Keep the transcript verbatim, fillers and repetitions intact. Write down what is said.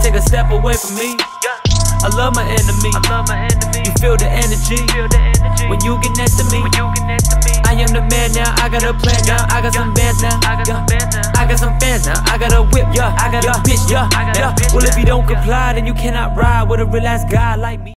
take a step away from me. I love my enemy. You feel the energy when you get next to me. I am the man now, I got a plan now. I got some bands now, yeah. I got some fans now, I got a whip, yeah. I got a bitch, yeah, yeah. Well, if you don't comply, then you cannot ride with a real ass guy like me.